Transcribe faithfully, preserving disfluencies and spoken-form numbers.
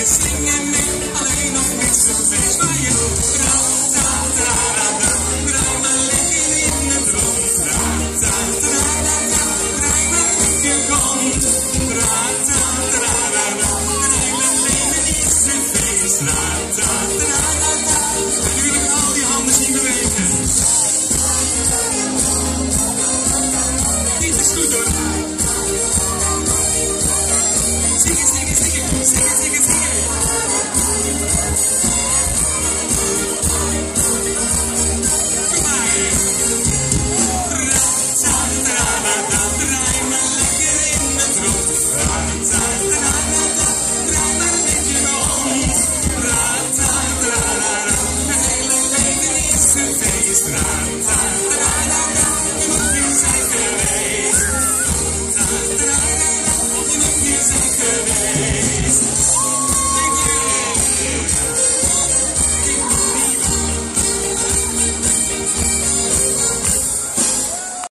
je zingen mee, alleen nog niks een feest waar je tra ta tra ra ra, draai maar lekker in het rond, tra ta tra ra ra, draai maar lekker rond, tra ta tra ra ra, een hele leven is een feest, tra ta tra.